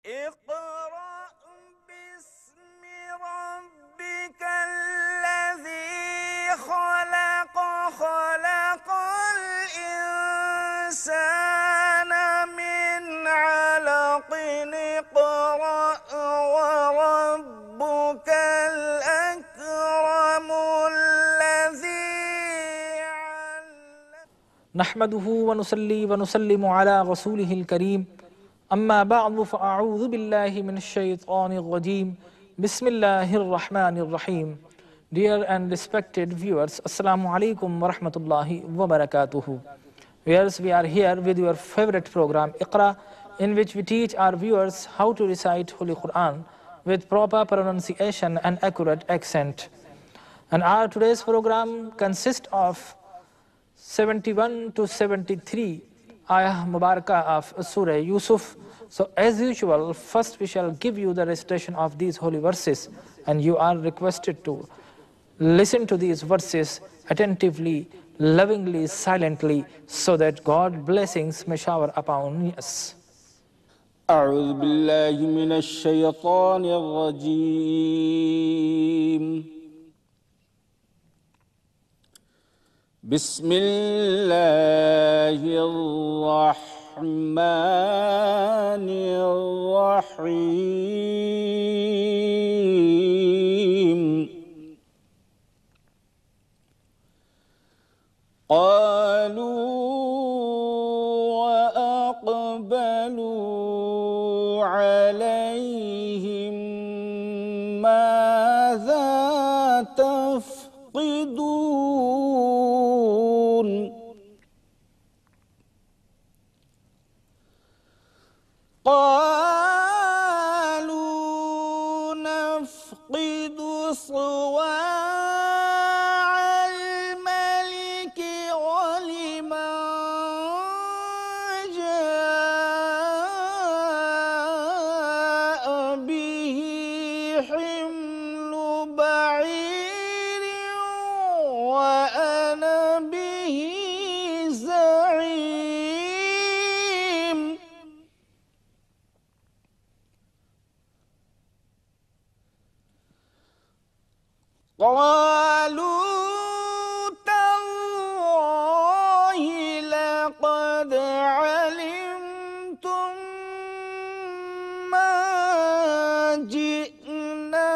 اقرأ باسم ربك الذي خلق خلق الإنسان من علق اقرأ وربك الأكرم الذي علم. نحمده ونصلي ونسلم على رسوله الكريم اما بعد فاعوذ بالله من الشيطان الرجيم بسم الله الرحمن الرحيم. Dear and respected viewers, Assalamu alaikum wa rahmatullahi wa barakatuhu. Viewers, we are here with your favorite program Iqra, in which we teach our viewers how to recite Holy Quran with proper pronunciation and accurate accent. And our today's program consists of 71 to 73 ayah mubarakah of Surah Yusuf. So as usual, first we shall give you the recitation of these holy verses, and you are requested to listen to these verses attentively, lovingly, silently, so that God's blessings may shower upon us. أعوذ بالله من الشيطان الرجيم. بسم الله الرحمن الرحيم. قالوا وأقبلوا عليهم ماذا تفقدون. قالوا نفقد صواع الملك ولمن جاء به حمل بعير وأنا به زعيم. قالوا تالله لقد علمتم ما جئنا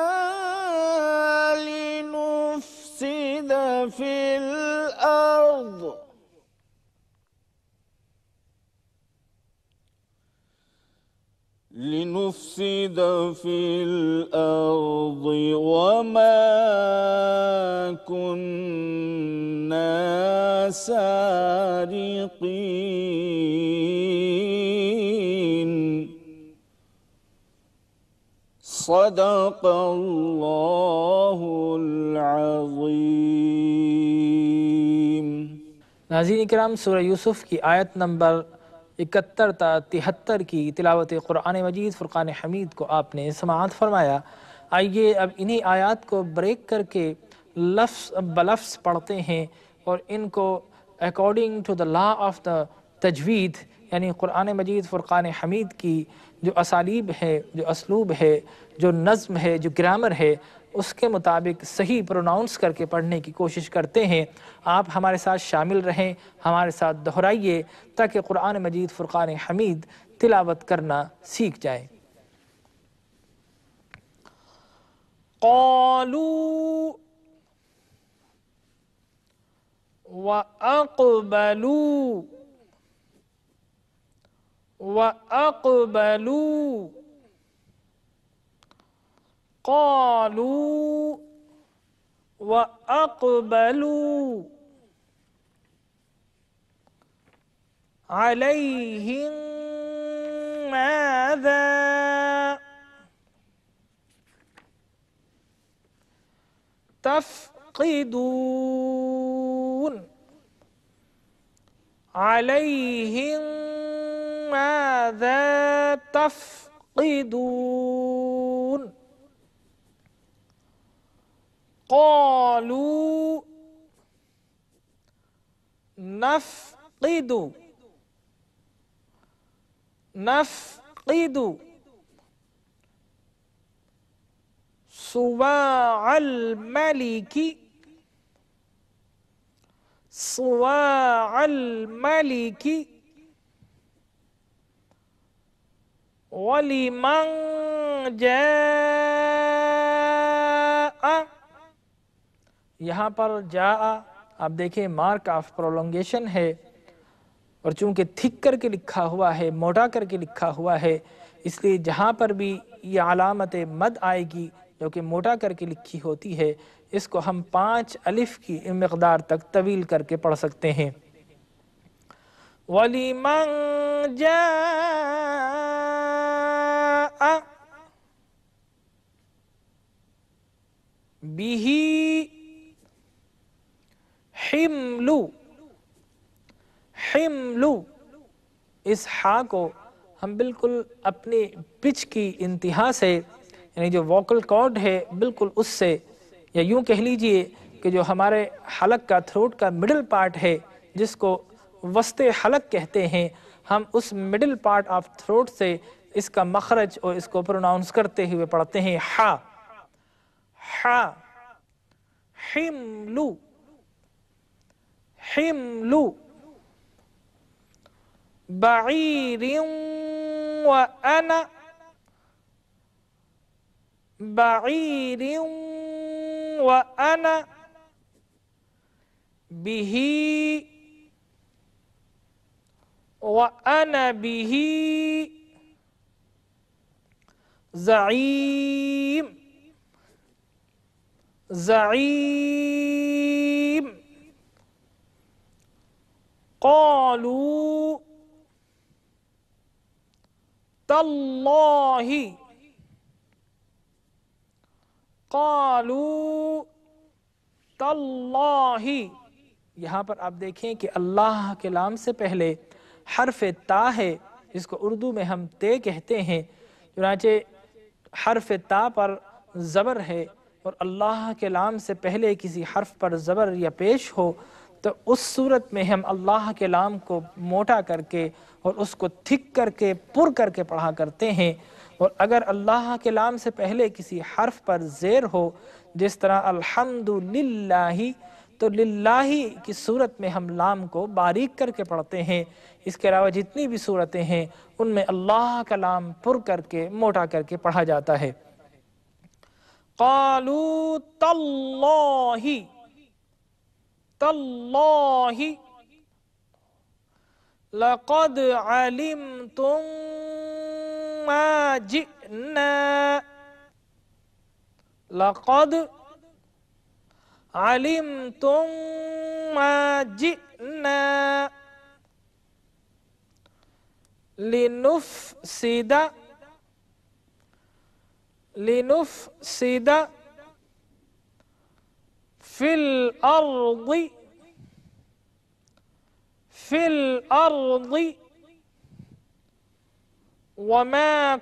لنفسد في الأرض وما كنا سارقين. صدق الله العظيم. ناظرین کرام، سورہ یوسف کی آیت نمبر 71 تا 73 کی تلاوت قرآن مجید فرقان حمید کو آپ نے سماعت فرمایا. آئیے اب انہی آیات کو بریک کر کے لفظ بلفظ پڑھتے ہیں اور ان کو according to the law of the تجوید، یعنی قرآن مجید فرقان حمید کی جو اسالیب ہے، جو اسلوب ہے، جو نظم ہے، جو گرامر ہے، اس کے مطابق صحیح پروناؤنس کر کے پڑھنے کی کوشش کرتے ہیں. آپ ہمارے ساتھ شامل رہیں، ہمارے ساتھ دہرائیے تاکہ قرآن مجید فرقان حمید تلاوت کرنا سیکھ جائیں. قالوا وأقبلوا قالوا وأقبلوا عليهم ماذا تفقدون. عليهم ماذا تفقدون. قالوا نفقد صواع الملك صواع الملك ولمن جاء. یہاں پر جاء آپ دیکھیں مارک آف پرولونگیشن ہے، اور چونکہ تھک کر کے لکھا ہوا ہے، موٹا کر کے لکھا ہوا ہے، اس لیے جہاں پر بھی یہ علامت مد آئے گی جو کہ موٹا کر کے لکھی ہوتی ہے، اس کو ہم 5 الف کی مقدار تک طویل کر کے پڑھ سکتے ہیں. وَلِمَنْ جَاءَ بِهِ حمل. اس ہا کو ہم بالکل اپنی پچ کی انتہا سے، یعنی جو ووکل کارڈ ہے بالکل اس سے، یا یوں کہہ لیجئے کہ جو ہمارے حلق کا تھروٹ کا مڈل پارٹ ہے جس کو وسط حلق کہتے ہیں، ہم اس مڈل پارٹ آف تھروٹ سے اس کا مخرج اور اس کو پروناؤنس کرتے ہوئے پڑھتے ہیں ہا ہا. حمل حمل بعیر وأنا بعیر وأنا به وأنا به زعیم زعیم. قالوا تاللہ قالوا تاللہ. یہاں پر آپ دیکھیں کہ اللہ کے لام سے پہلے حرف تا ہے جس کو اردو میں ہم تے کہتے ہیں، چنانچہ حرف تا پر زبر ہے، اور اللہ کے لام سے پہلے کسی حرف پر زبر یا پیش ہو تو اس صورت میں ہم اللہ کے لام کو موٹا کر کے اور اس کو تھک کر کے پر کر کے پڑھا کرتے ہیں. اور اگر اللہ کے لام سے پہلے کسی حرف پر زیر ہو جس طرح الحمدللہ، تو للہ کی صورت میں ہم لام کو باریک کر کے پڑھتے ہیں. اس کے علاوہ جتنی بھی صورتیں ہیں ان میں اللہ کا لام پر کر کے موٹا کر کے پڑھا جاتا ہے. قالوا تاللہ تاللہ لقد علمتم ما جئنا لقد علمتم ما جئنا لنفسد في الأرض وما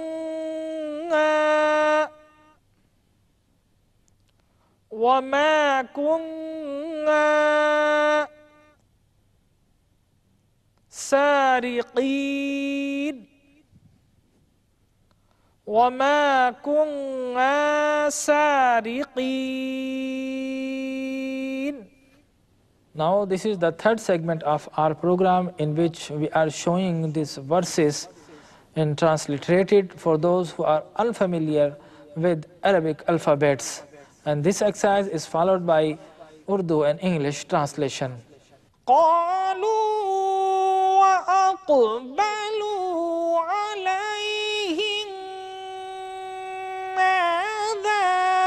كنا سارقين وما كنا سارقين. Now this is the third segment of our program in which we are showing these verses and transliterated for those who are unfamiliar with Arabic alphabets. And this exercise is followed by Urdu and English translation. قالوا وأقبلوا عليهم ماذا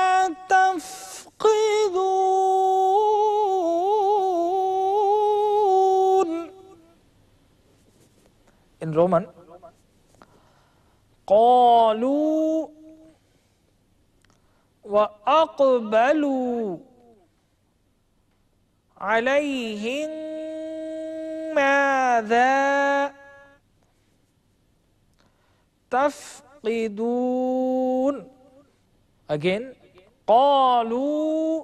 تفقدون. In Roman, قالوا وأقبلوا عليهم ماذا تفقدون. Again, قالوا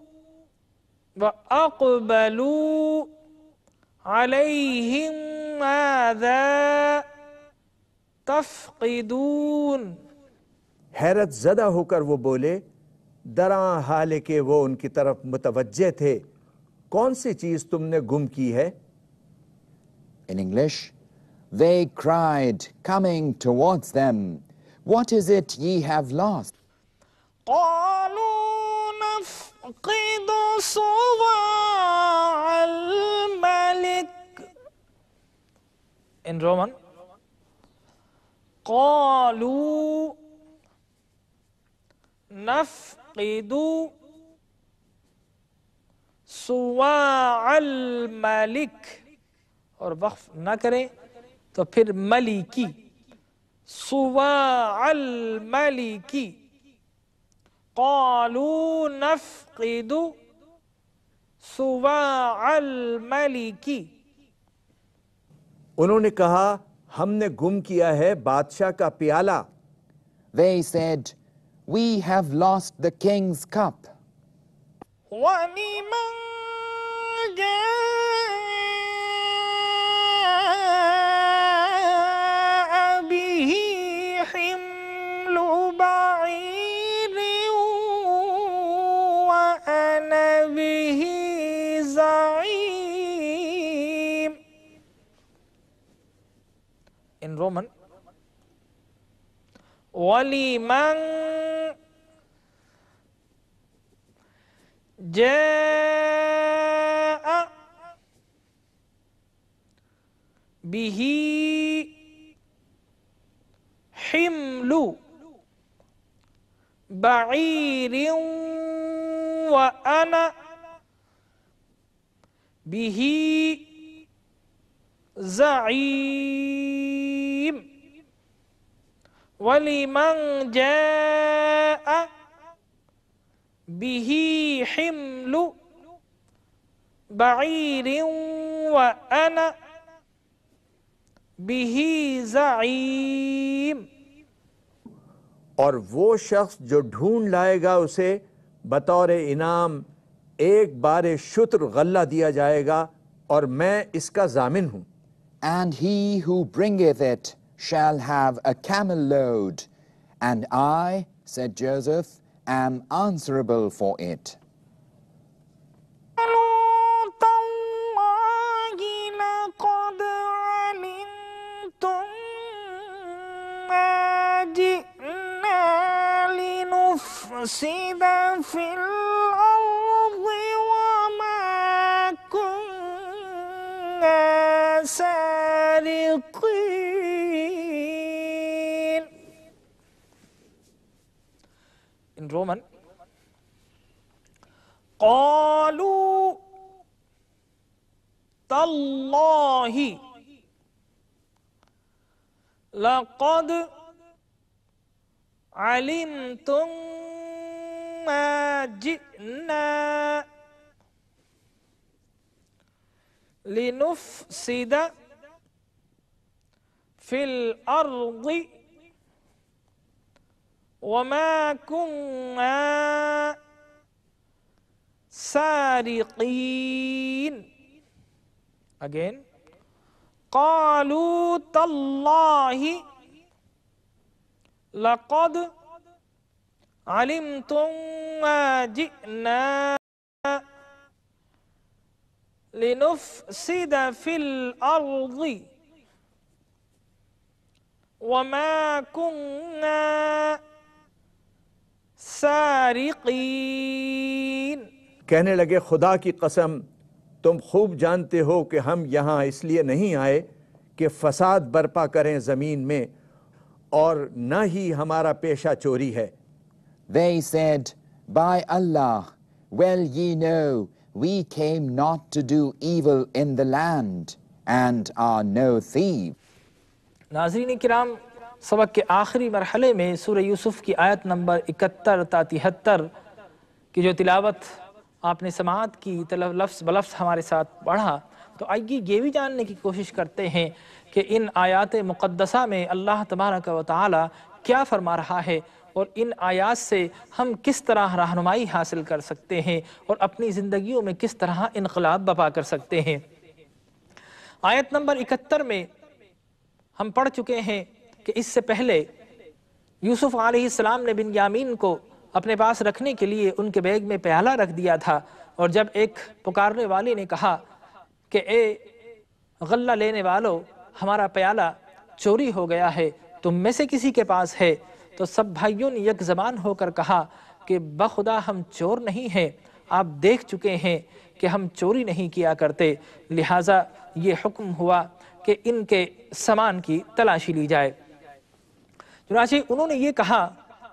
وأقبلوا عليهم ماذا تفقدون. حیرت زدہ ہو کر وہ بولے دراں حال کہ وہ ان کی طرف متوجہ تھے، کون سی چیز تم نے گم کی ہے؟ In English, they cried, coming towards them, "What is it ye have lost?" قالوا نفقد صواع الملك. In Roman, قالوا نفقد صواع الملك، اور وقف نہ کریں تو پھر ملکی، صواع الملکی. قالوا نفقد صواع الملکی. انہوں نے کہا ہم نے گم کیا ہے بادشاہ کا پیالہ. They said, "We have lost the king's cup." وَلِمَنْ جَاءَ بِهِ حِمْلُ بَعِيرٍ وَأَنَا بِهِ زَعِيمٌ. In Roman, وَلِمَنْ جاء به حمل بعير وأنا به زعيم. ولمن جاء به حمل بعير وأنا به زعيم. اور وہ شخص جو ڈھونڈ لائے گا اسے بطور انعام ایک بار شتر غلہ دیا جائے گا اور میں اس کا ضامن ہوں. And he who bringeth it shall have a camel load, and I, said Joseph, am answerable for it. تالله لقد علمتم ما جئنا لنفسد في الأرض وما كنا سارقين. In Roman, قالوا تالله لقد علمتم ما جئنا لنفسد في الأرض وما كنا سارقين. Again, قالوا تالله لقد علمتم ما جئنا لنفسد في الأرض وما كنا سارقين. کہنے لگے خدا کی قسم تم خوب جانتے ہو کہ ہم یہاں اس لیے نہیں آئے کہ فساد برپا کریں زمین میں، اور نہ ہی ہمارا پیشہ چوری ہے. They said, "By Allah, well ye know, we came not to do evil in the land, and are no thieves." ناظرین کرام، سبق کے آخری مرحلے میں سورہ یوسف کی آیت نمبر 71 تا 73 کی جو تلاوت آپ نے سماعت کی، لفظ بلفظ ہمارے ساتھ پڑھا، تو آئیے یہ بھی جاننے کی کوشش کرتے ہیں کہ ان آیات مقدسہ میں اللہ تبارک و تعالی کیا فرما رہا ہے، اور ان آیات سے ہم کس طرح رہنمائی حاصل کر سکتے ہیں اور اپنی زندگیوں میں کس طرح انقلاب برپا کر سکتے ہیں. آیت نمبر 71 میں ہم پڑھ چکے ہیں کہ اس سے پہلے یوسف علیہ السلام نے بنیامین کو اپنے پاس رکھنے کے لیے ان کے بیگ میں پیالہ رکھ دیا تھا، اور جب ایک پکارنے والے نے کہا کہ اے غلہ لینے والو، ہمارا پیالہ چوری ہو گیا ہے، تم میں سے کسی کے پاس ہے؟ تو سب بھائیوں نے یک زبان ہو کر کہا کہ بخدا ہم چور نہیں ہیں، آپ دیکھ چکے ہیں کہ ہم چوری نہیں کیا کرتے، لہٰذا یہ حکم ہوا کہ ان کے سامان کی تلاشی لی جائے۔ چنانچہ انہوں نے یہ کہا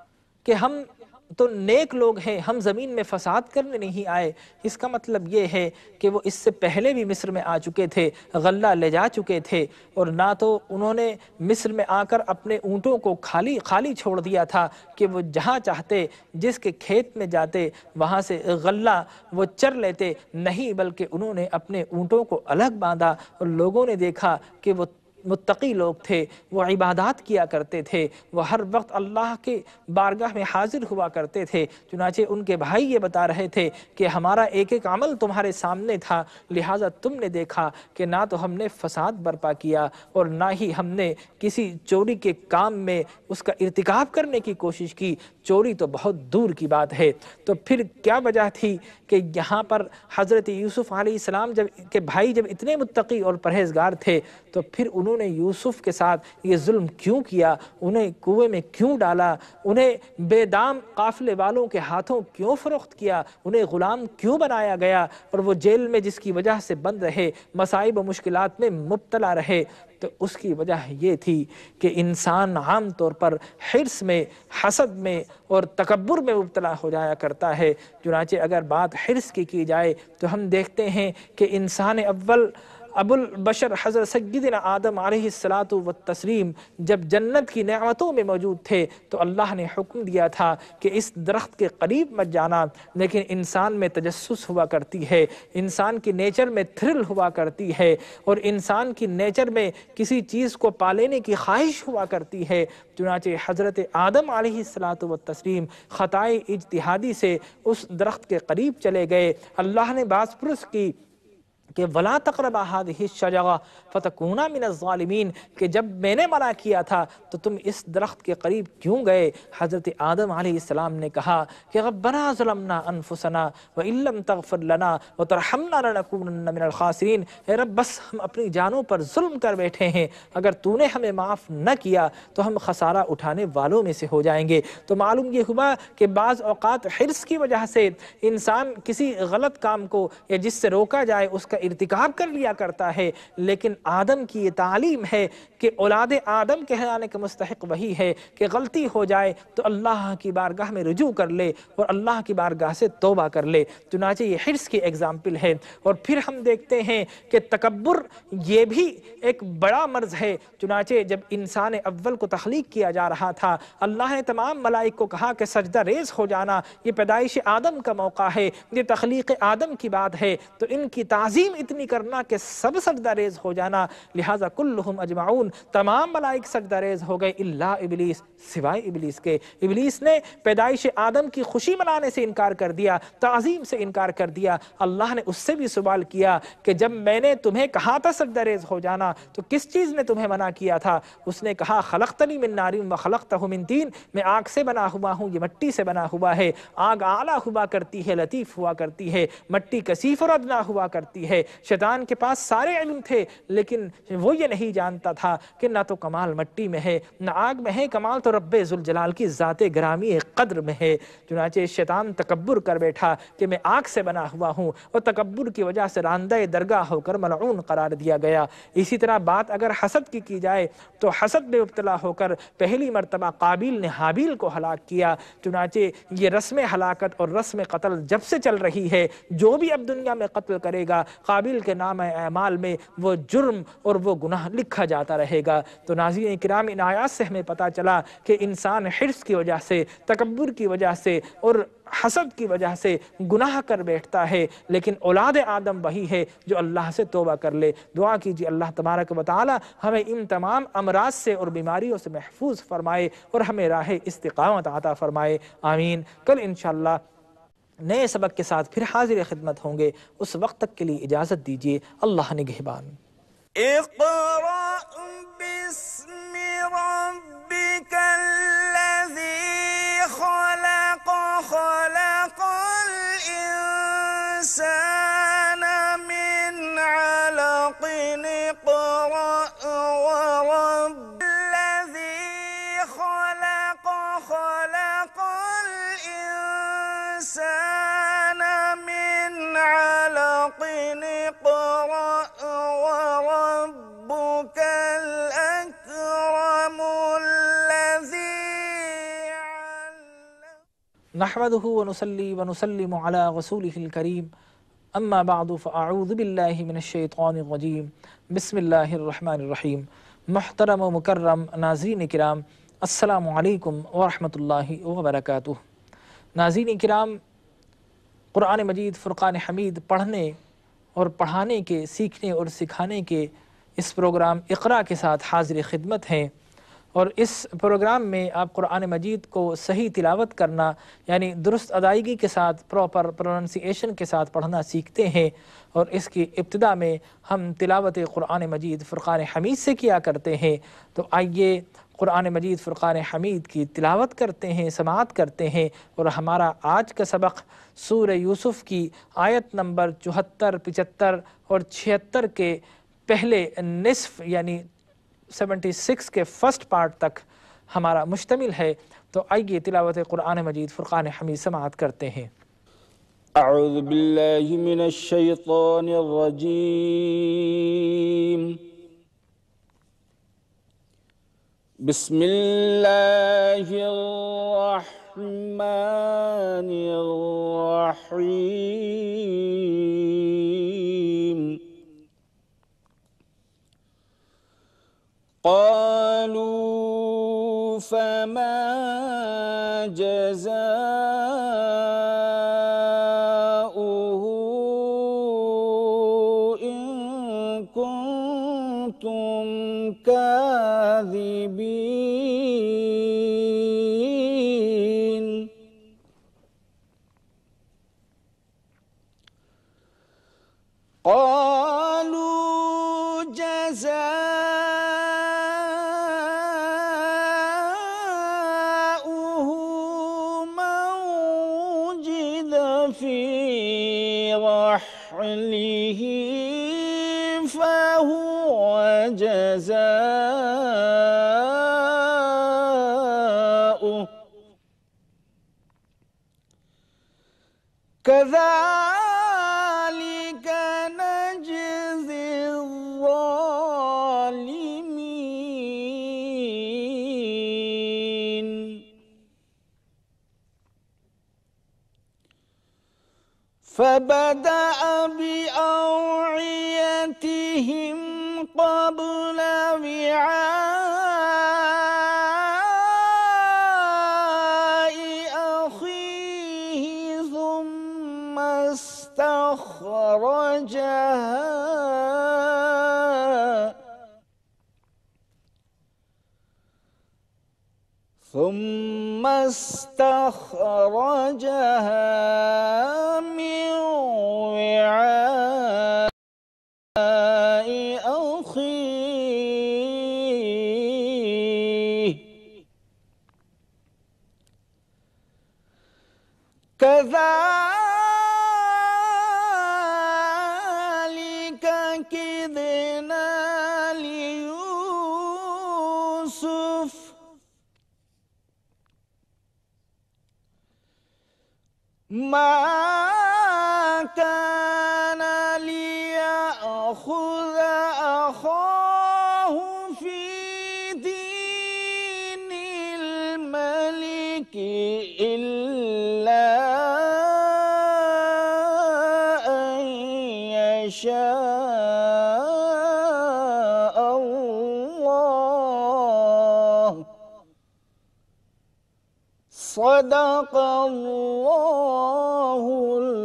کہ ہم تو نیک لوگ ہیں، ہم زمین میں فساد کرنے نہیں آئے۔ اس کا مطلب یہ ہے کہ وہ اس سے پہلے بھی مصر میں آ چکے تھے، غلہ لے جا چکے تھے، اور نہ تو انہوں نے مصر میں آ کر اپنے اونٹوں کو خالی چھوڑ دیا تھا کہ وہ جہاں چاہتے جس کے کھیت میں جاتے وہاں سے غلہ وہ چر لیتے، نہیں، بلکہ انہوں نے اپنے اونٹوں کو الگ باندھا، اور لوگوں نے دیکھا کہ وہ متقی لوگ تھے، وہ عبادات کیا کرتے تھے، وہ ہر وقت اللہ کے بارگاہ میں حاضر ہوا کرتے تھے۔ چنانچہ ان کے بھائی یہ بتا رہے تھے کہ ہمارا ایک ایک عمل تمہارے سامنے تھا، لہٰذا تم نے دیکھا کہ نہ تو ہم نے فساد برپا کیا اور نہ ہی ہم نے کسی چوری کے کام میں اس کا ارتکاب کرنے کی کوشش کی، چوری تو بہت دور کی بات ہے۔ تو پھر کیا وجہ تھی کہ یہاں پر حضرت یوسف علیہ السلام کے بھائی جب اتنے متقی اور پرہیزگار تھے تو پھر انہوں نے یوسف کے ساتھ یہ ظلم کیوں کیا؟ انہیں کنویں میں کیوں ڈالا؟ انہیں بے دام قافلے والوں کے ہاتھوں کیوں فروخت کیا؟ انہیں غلام کیوں بنایا گیا؟ اور وہ جیل میں جس کی وجہ سے بند رہے، مصائب و مشکلات میں مبتلا رہے، تو اس کی وجہ یہ تھی کہ انسان عام طور پر حرص میں، حسد میں اور تکبر میں مبتلا ہو جایا کرتا ہے۔ چنانچہ اگر بات حرص کی جائے تو ہم دیکھتے ہیں کہ انسان اول ابو البشر حضرت سیدنا آدم علیہ السلام جب جنت کی نعمتوں میں موجود تھے تو اللہ نے حکم دیا تھا کہ اس درخت کے قریب مت جانا، لیکن انسان میں تجسس ہوا کرتی ہے، انسان کی نیچر میں تھرل ہوا کرتی ہے، اور انسان کی نیچر میں کسی چیز کو پا لینے کی خواہش ہوا کرتی ہے۔ چنانچہ حضرت آدم علیہ السلام خطائے اجتہادی سے اس درخت کے قریب چلے گئے۔ اللہ نے باز پرس کی کہ وَلَا تَقْرَبَا هَذِهِ الشَّجَرَةَ فَتَكُونَا مِنَ الظَّالِمِينَ، کہ جب میں نے منع کیا تھا تو تم اس درخت کے قریب کیوں گئے؟ حضرت آدم علیہ السلام نے کہا کہ ربنا ظلمنا انفسنا وَإِن لَّمْ تَغْفِرْ لَنَا وَتَرْحَمْنَا لَنَكُونَنَّ مِنَ الْخَاسِرِينَ، اے رب بس ہم اپنی جانوں پر ظلم کر بیٹھے ہیں، اگر تو نے ہمیں معاف نہ کیا تو ہم خسارہ اٹھانے والوں میں سے ہو جائیں گے۔ تو معلوم یہ ہوا کہ بعض اوقات حرص کی وجہ سے انسان کسی غلط کام کو یا جس سے روکا جائے اس کا ارتکاب کر لیا کرتا ہے، لیکن آدم کی یہ تعلیم ہے کہ اولاد آدم کہلانے کا مستحق وہی ہے کہ غلطی ہو جائے تو اللہ کی بارگاہ میں رجوع کر لے اور اللہ کی بارگاہ سے توبہ کر لے۔ چنانچہ یہ حرص کی ایگزامپل ہے۔ اور پھر ہم دیکھتے ہیں کہ تکبر یہ بھی ایک بڑا مرض ہے۔ چنانچہ جب انسان اول کو تخلیق کیا جا رہا تھا، اللہ نے تمام ملائک کو کہا کہ سجدہ ریز ہو جانا، یہ پیدائش آدم کا موقع ہے، یہ تخلیق آدم کی بات ہے، تو ان کی تعظیم اتنی کرنا کہ سب سجدہ ریز ہو جانا، لہٰذا کلہم اجمعون، تمام ملائک سجدہ ریز ہو گئے الا ابلیس، سوائے ابلیس کے۔ ابلیس نے پیدائش آدم کی خوشی منانے سے انکار کر دیا، تعظیم سے انکار کر دیا۔ اللہ نے اس سے بھی سوال کیا کہ جب میں نے تمہیں کہا تھا سجدہ ریز ہو جانا تو کس چیز نے تمہیں منع کیا تھا؟ اس نے کہا خلقتنی من نار وخلقتہ من طین، میں آگ سے بنا ہوا ہوں، یہ مٹی سے بنا ہوا ہے۔ آگ اعلیٰ ہوا کرتی ہے، لطیف ہوا کرتی ہے، مٹی کثیف اور ادنا ہوا کرتی ہے۔ شیطان کے پاس سارے علم تھے لیکن وہ یہ نہیں جانتا تھا کہ نہ تو کمال مٹی میں ہے نہ آگ میں ہے، کمال تو رب ذوالجلال کی ذات گرامی قدر میں ہے۔ چنانچہ شیطان تکبر کر بیٹھا کہ میں آگ سے بنا ہوا ہوں، اور تکبر کی وجہ سے راندہ درگاہ ہو کر ملعون قرار دیا گیا۔ اسی طرح بات اگر حسد کی جائے تو حسد میں مبتلا ہو کر پہلی مرتبہ قابیل نے حابیل کو ہلاک کیا۔ چنانچہ یہ رسم ہلاکت اور رسم قتل جب سے چل رہی ہے، جو بھی اب دنیا میں قتل کرے گا قابیل کے نام اعمال میں وہ جرم اور وہ گناہ لکھا جاتا رہے گا۔ تو ناظرین کرام، ان آیات سے ہمیں پتہ چلا کہ انسان حرص کی وجہ سے، تکبر کی وجہ سے اور حسد کی وجہ سے گناہ کر بیٹھتا ہے، لیکن اولاد آدم وہی ہے جو اللہ سے توبہ کر لے۔ دعا کیجیے اللہ تبارک و تعالی ہمیں ان تمام امراض سے اور بیماریوں سے محفوظ فرمائے اور ہمیں راہ استقامت عطا فرمائے، آمین۔ کل انشاءاللہ نئے سبق کے ساتھ پھر حاضر خدمت ہوں گے، اس وقت تک کے لیے اجازت دیجیے، اللہ نگہبان۔ اقرأ باسم ربك الذي خلق नहमदुहु व नुसल्ली व नुसल्लिमु अला रसूलिहिल करीम अम्मा बअदु फ़अऊज़ु बिल्लाहि मिनश शैतानिर रजीम बिस्मिल्लाहिर रहमानिर रहीम। मुहतरम व मुकर्रम नाज़रीन किराम, अस्सलामु अलैकुम व रहमतुल्लाहि व बरकातुहू। नाज़रीन किराम, कुरान मजीद फ़ुरक़ान हमीद पढ़ने और पढ़ाने के, सीखने और सिखाने के इस प्रोग्राम इक़रा के साथ हाज़िर खिदमत हैं। और इस प्रोग्राम में आप कुरान मजीद को सही तिलावत करना यानी दुरुस्त अदायगी के साथ, प्रॉपर प्रोनंसिएशन के साथ पढ़ना सीखते हैं। और इसकी इब्तिदा में हम तिलावत कुरान मजीद फ़ुरक़ान हमीद से किया करते हैं। तो आइए कुरान मजीद फ़ुरक़ान हमीद की तिलावत करते हैं, समाअत करते हैं। और हमारा आज का सबक सूरह यूसुफ़ की आयत नंबर 74, 75 और 76 के पहले निस्फ़ यानी 76 के फ़र्स्ट पार्ट तक हमारा मुश्तमिल है। तो आइए तिलावत कुरान मजीद फ़ुरक़ान हमीद समाअत करते हैं। अऊज़ु बिल्लाहि मिनश शैतानिर रजीम। बिस्मिल्लाहिर रहमानिर रहीम। क़ालू फ़मा जज़ाउहु इन कुन्तुम काज़िबीन। क़ालू فهو جزاؤه كذلك نجزي الظالمين. فبدأ بأوعيتهم قبل وعاء أخيه ثم استخرجها من وعاء أخيه كذلك كدنا ليوسف ما كان ليأخذ أخاه في دين الملك إلا أن يشاء الله. صدق الله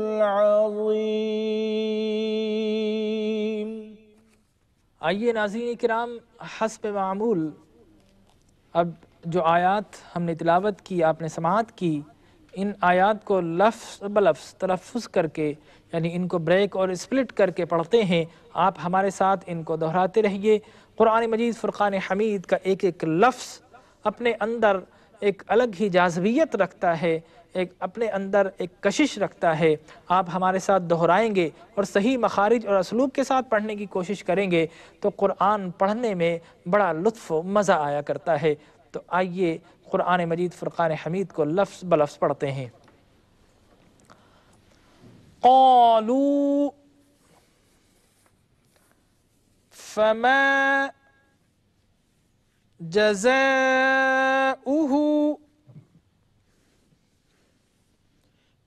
العظीम। आइए नाज़रीन किराम, हस्ब मामूल अब जो आयात हमने तिलावत की, आपने समाअत की, इन आयात को लफ्ज़ ब लफ्ज़ तलफ़्फ़ुज़ करके यानी इनको ब्रेक और स्प्लिट करके पढ़ते हैं। आप हमारे साथ इनको दोहराते रहिए। कुरान मजीद फ़ुरक़ान हमीद का एक एक लफ्ज़ अपने अंदर एक अलग ही जाज़बियत रखता है, एक अपने अंदर एक कशिश रखता है। आप हमारे साथ दोहराएंगे और सही मखारिज और असलूब के साथ पढ़ने की कोशिश करेंगे तो कुरान पढ़ने में बड़ा लुत्फ़ मज़ा आया करता है। तो आइए कुरान मजीद फ़ुरक़ान हमीद को लफ्ज़ ब लफ्ज़ पढ़ते हैं। क़ालू फ़मा जज़ाउहु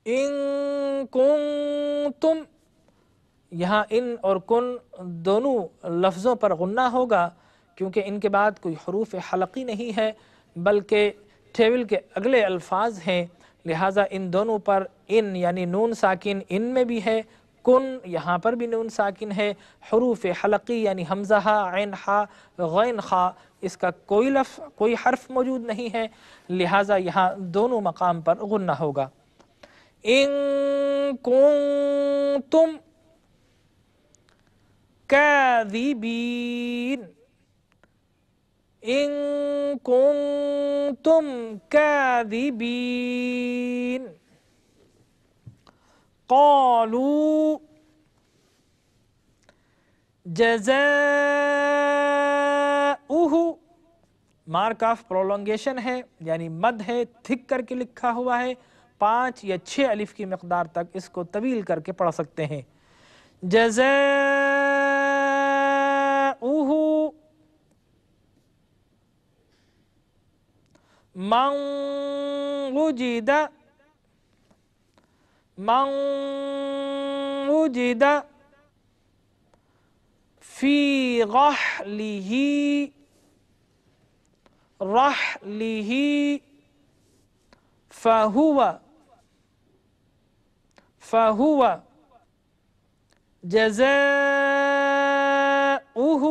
ان کنتم، یہاں ان اور کن دونوں لفظوں پر غنہ ہوگا کیونکہ ان کے بعد کوئی حروف حلقی نہیں ہے بلکہ ٹیبل کے اگلے الفاظ ہیں، لہٰذا ان دونوں پر ان یعنی نون ساکن ان میں بھی ہے، کن یہاں پر بھی نون ساکن ہے، حروف حلقی یعنی حمزہ ہا، عین ہا، غین خا، اس کا کوئی حرف موجود نہیں ہے، لہٰذا یہاں دونوں مقام پر غنہ ہوگا۔ ان کنتم کاذبین، ان کنتم کاذبین، قالوا جزاؤہ، مارک آف پرولونگیشن ہے یعنی مد ہے، تھک کر کے لکھا ہوا ہے، 5 یا 6 الف کی مقدار تک اس کو طویل کر کے پڑھ سکتے ہیں۔ جزاؤہ من وجد فی رحلہ فہو جزاؤہ،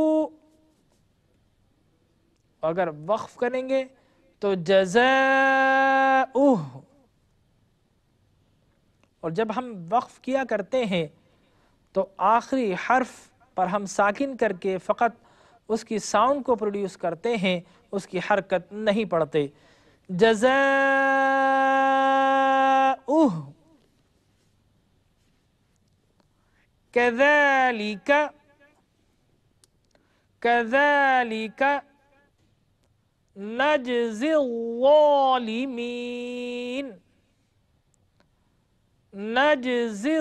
اگر وقف کریں گے تو جزاؤہ، اور جب ہم وقف کیا کرتے ہیں تو آخری حرف پر ہم ساکن کر کے فقط اس کی ساؤنڈ کو پروڈیوس کرتے ہیں، اس کی حرکت نہیں پڑھتے۔ جزاؤہ کذالک نجزی الظالمین، نجزی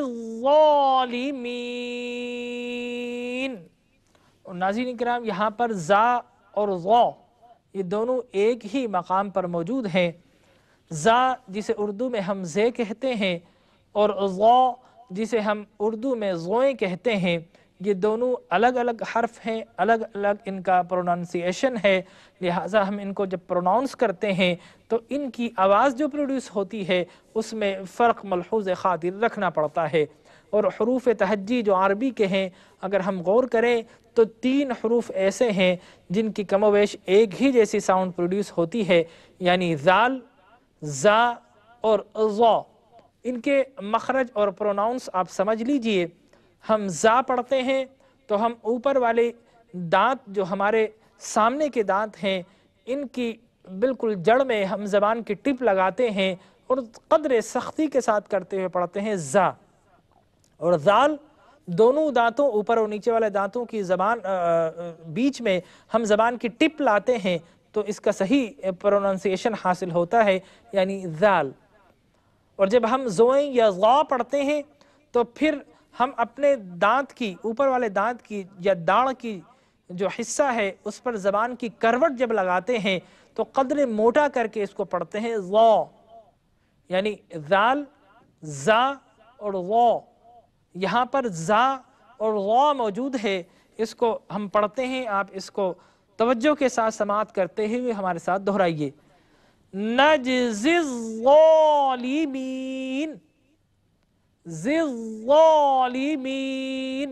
الظالمین۔ اور ناظرین کرام یہاں پر زا اور ظا یہ دونوں ایک ہی مقام پر موجود ہیں، زا جسے اردو میں ہم زے کہتے ہیں اور ظا جسے ہم اردو میں زوئیں کہتے ہیں، یہ دونوں الگ الگ حرف ہیں، الگ الگ ان کا پروننسیشن ہے، لہٰذا ہم ان کو جب پروناؤنس کرتے ہیں تو ان کی آواز جو پروڈیوس ہوتی ہے اس میں فرق ملحوظ خاطر رکھنا پڑتا ہے۔ اور حروف تہجی جو عربی کے ہیں اگر ہم غور کریں تو 3 حروف ایسے ہیں جن کی کم و بیش ایک ہی جیسی ساؤنڈ پروڈیوس ہوتی ہے، یعنی ذال، زا اور ظا۔ ان کے مخرج اور پروناؤنس آپ سمجھ لیجئے، ہم زا پڑھتے ہیں تو ہم اوپر والے دانت جو ہمارے سامنے کے دانت ہیں ان کی بالکل جڑ میں ہم زبان کی ٹپ لگاتے ہیں اور قدر سختی کے ساتھ کرتے ہوئے پڑھتے ہیں زا۔ اور ذال دونوں دانتوں اوپر اور نیچے والے دانتوں کی زبان بیچ میں ہم زبان کی ٹپ لاتے ہیں تو اس کا صحیح پروننسیشن حاصل ہوتا ہے یعنی ذال۔ اور جب ہم زوئیں یا ظا پڑھتے ہیں تو پھر ہم اپنے دانت کی اوپر والے دانت کی یا داڑھ کی جو حصہ ہے اس پر زبان کی کروٹ جب لگاتے ہیں تو قدر موٹا کر کے اس کو پڑھتے ہیں ظا، یعنی ذال، زا اور ظا۔ یہاں پر زا اور ظا موجود ہے، اس کو ہم پڑھتے ہیں، آپ اس کو توجہ کے ساتھ سماعت کرتے ہوئے ہمارے ساتھ دہرائیے۔ نجزی الظالمین، زی الظالمین،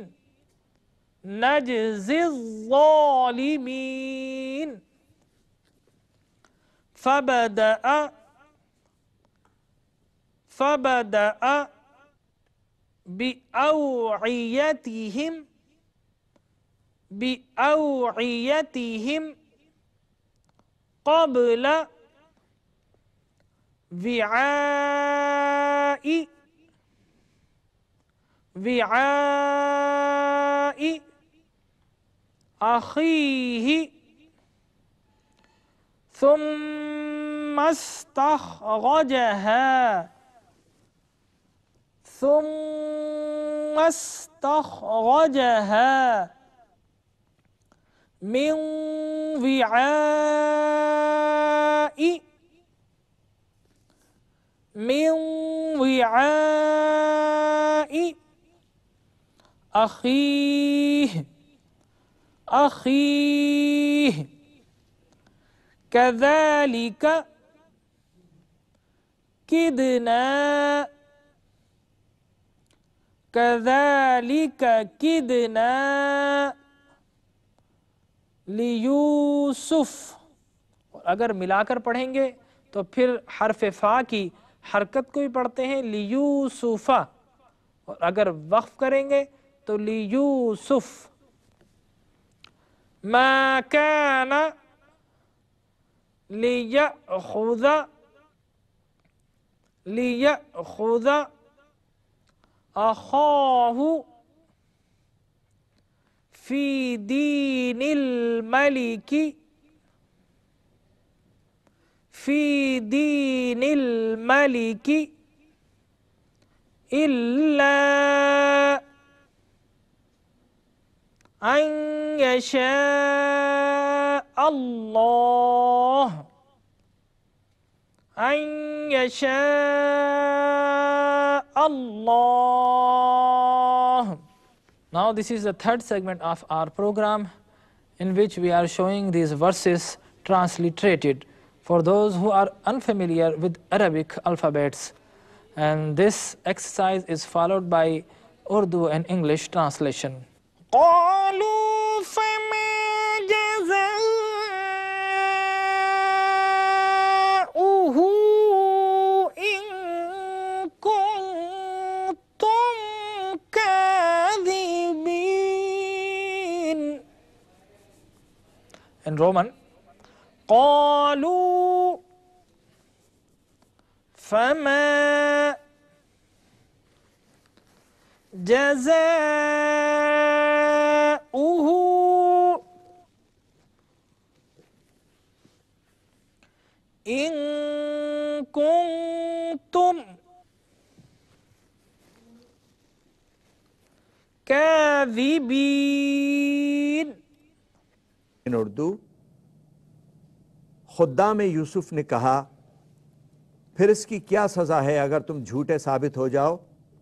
نجزی الظالمین۔ فبدأ بأوعيتهم قبل وعاء أخيه ثم استخرجها من وعاء أخيه كذلك كدنا لیوسف. اگر ملا کر پڑھیں گے تو پھر حرف فا کی حرکت کو بھی پڑھتے ہیں لیوسفا، اور اگر وقف کریں گے تو لیوسف. ما كان ليأخذ أخاه في دين الملك إلا أن يشاء الله Now this is the third segment of our program, in which we are showing these verses transliterated for those who are unfamiliar with Arabic alphabets, and this exercise is followed by Urdu and English translation. قالوا فما جزاؤه إن كنتم كاذبين. In Roman, قالوا فما جزاؤه إن كنتم كاذبين. In Urdu خدام یوسف نے کہا پھر اس کی کیا سزا ہے اگر تم جھوٹے ثابت ہو جاؤ.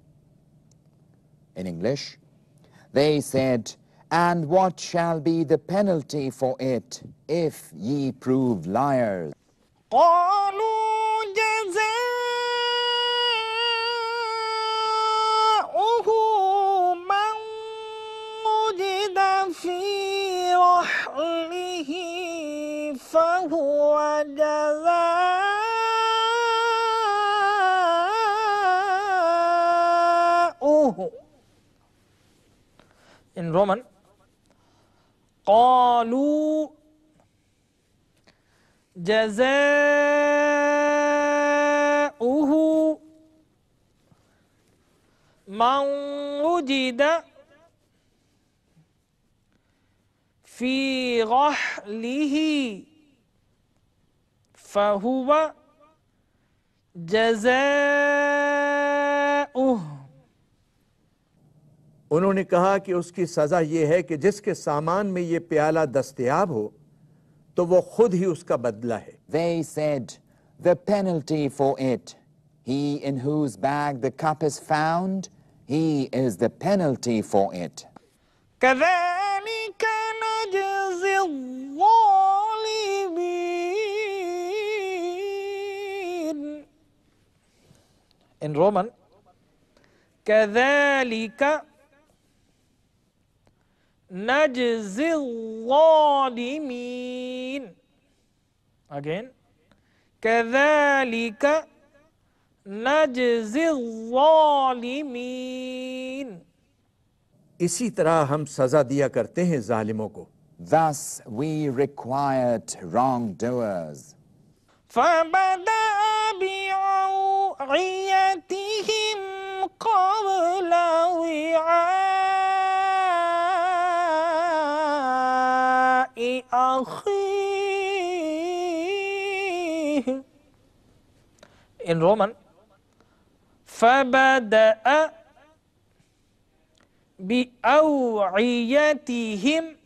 In English, they said, and what shall be the penalty for it if ye prove liars? قالوا جزاؤه من وجد في رحله فهو جزاؤه. In Roman, قالوا جزاؤه من وجد في رحله فهو جزاؤه. انہوں نے کہا کہ اس کی سزا یہ ہے کہ جس کے سامان میں یہ پیالہ دستیاب ہو تو وہ خود ہی اس کا بدلہ ہے. They said, the penalty for it, he in whose bag the cup is found, he is the penalty for it. كذلك نجزي الظالمين. In Roman, كذلك نجزي الظالمين. Again, كذلك نجزي الظالمين. اسی طرح ہم سزا دیا کرتے ہیں ظالموں کو. Thus we required wrongdoers. فبدأ بأوعيتهم قبل وعاء أخيه. In Roman, فبدأ بأوعيتهم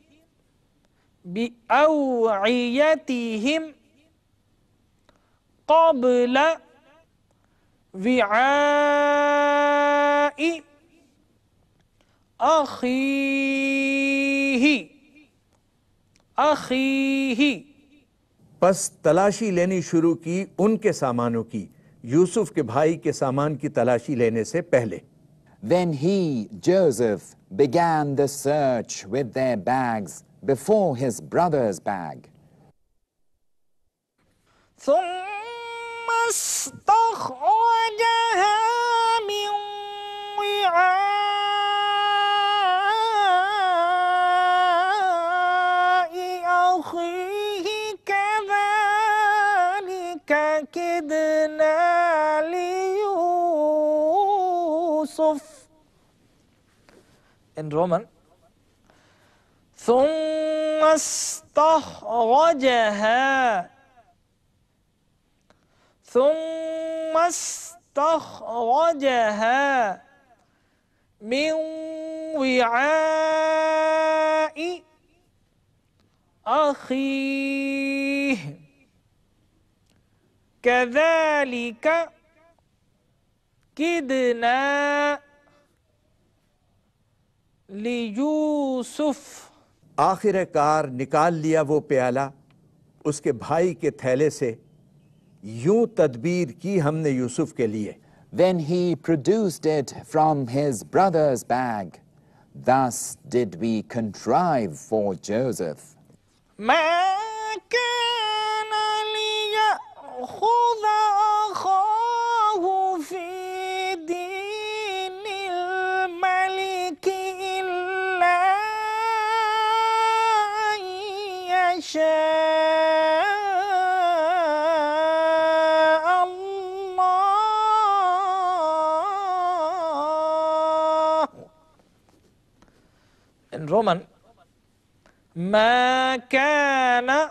قبل وعاء أخيه پس تلاشی لینی شروع کی ان کے سامانوں کی، یوسف کے بھائی کے سامان کی تلاشی لینے سے پہلے۔ Then he, Joseph, began the search with their bags before his brother's bag. ثم استخرجها من وعاء أخيه كذلك كدنا ليوسف. In Roman, ثم استخرجها من وعاء أخيه كذلك كدنا لیوسف. آخر کار نکال لیا وہ پیالہ اس کے بھائی کے تھیلے سے، یوں تدبیر کی ہم نے یوسف کے لیے۔ Then he produced it from his brother's bag. Thus did we contrive for Joseph. ما كان ليأخذ أخاه في دين الملك إلا أن يشاء الله. In Roman, ما كان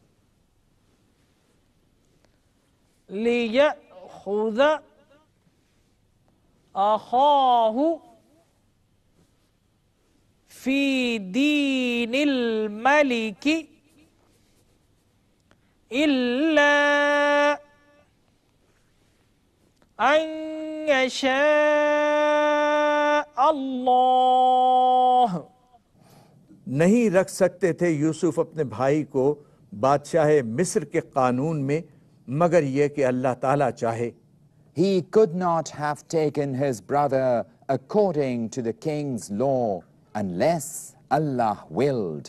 ليأخذ أخاه في دين الملك إلا أن يشاء الله. نہیں رکھ سکتے تھے یوسف اپنے بھائی کو بادشاہ مصر کے قانون میں مگر یہ کہ اللہ تعالیٰ چاہے۔ He could not have taken his brother according to the king's law unless Allah willed.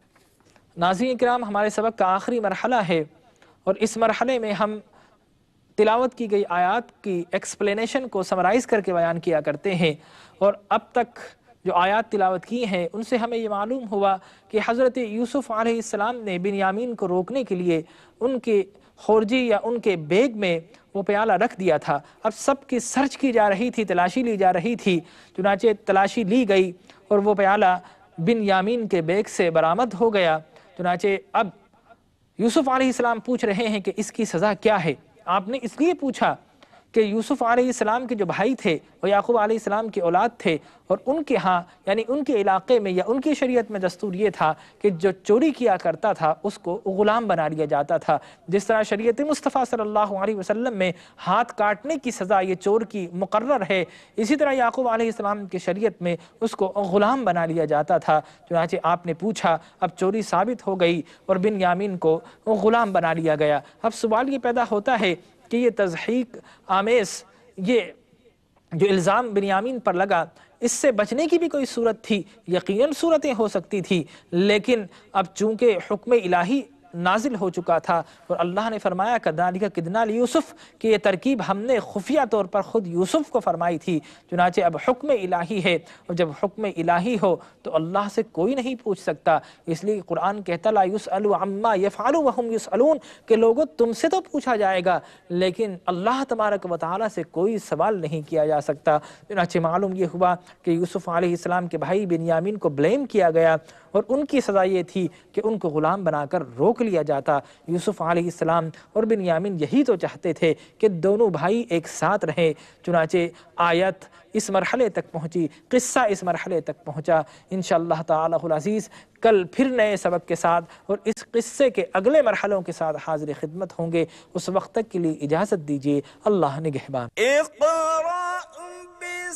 ناظرین کرام، ہمارے سبق کا آخری مرحلہ ہے اور اس مرحلے میں ہم تلاوت کی گئی آیات کی ایکسپلینیشن کو سمرائز کر کے بیان کیا کرتے ہیں، اور اب تک جو آیات تلاوت کی ہیں ان سے ہمیں یہ معلوم ہوا کہ حضرت یوسف علیہ السلام نے بنیامین کو روکنے کے لیے ان کے خورجی یا ان کے بیگ میں وہ پیالہ رکھ دیا تھا۔ اب سب کی سرچ کی جا رہی تھی، تلاشی لی جا رہی تھی، چنانچہ تلاشی لی گئی اور وہ پیالہ بنیامین کے بیگ سے برآمد ہو گیا۔ چنانچہ اب یوسف علیہ السلام پوچھ رہے ہیں کہ اس کی سزا کیا ہے؟ آپ نے اس لیے پوچھا کہ یوسف علیہ السلام کے جو بھائی تھے وہ یعقوب علیہ السلام کی اولاد تھے، اور ان کے ہاں یعنی ان کے علاقے میں یا ان کی شریعت میں دستور یہ تھا کہ جو چوری کیا کرتا تھا اس کو غلام بنا لیا جاتا تھا۔ جس طرح شریعت مصطفیٰ صلی اللہ علیہ وسلم میں ہاتھ کاٹنے کی سزا یہ چور کی مقرر ہے، اسی طرح یعقوب علیہ السلام کی شریعت میں اس کو غلام بنا لیا جاتا تھا۔ چنانچہ آپ نے پوچھا، اب چوری ثابت ہو گئی اور بنیامین کو غلام بنا لیا گیا۔ اب سوال یہ پیدا ہوتا ہے کہ یہ تضحیک آمیز یہ جو الزام بنیامین پر لگا، اس سے بچنے کی بھی کوئی صورت تھی؟ یقیناً صورتیں ہو سکتی تھی، لیکن اب چونکہ حکم الہی نازل ہو چکا تھا اور اللہ نے فرمایا کذالک کدنا لیوسف کہ یہ ترکیب ہم نے خفیہ طور پر خود یوسف کو فرمائی تھی۔ چنانچہ اب حکم الہی ہے، اور جب حکم الہی ہو تو اللہ سے کوئی نہیں پوچھ سکتا، اس لیے قرآن کہتا لا یسأل عما یفعل وہم یسألون کہ لوگوں تم سے تو پوچھا جائے گا لیکن اللہ تبارک و تعالیٰ سے کوئی سوال نہیں کیا جا سکتا۔ چنانچہ معلوم یہ ہوا کہ یوسف علیہ السلام کے بھائی بنیامین کو بلیم کیا گیا، اور ان کی سزا یہ تھی کہ ان کو غلام بنا کر روک لیا جاتا۔ یوسف علیہ السلام اور بنیامین یہی تو چاہتے تھے کہ دونوں بھائی ایک ساتھ رہیں، چنانچہ آیت اس مرحلے تک پہنچی، قصہ اس مرحلے تک پہنچا۔ انشاءاللہ تعالی العزیز کل پھر نئے سبق کے ساتھ اور اس قصے کے اگلے مرحلوں کے ساتھ حاضر خدمت ہوں گے۔ اس وقت تک کے لیے اجازت دیجیے، اللہ نگہبان۔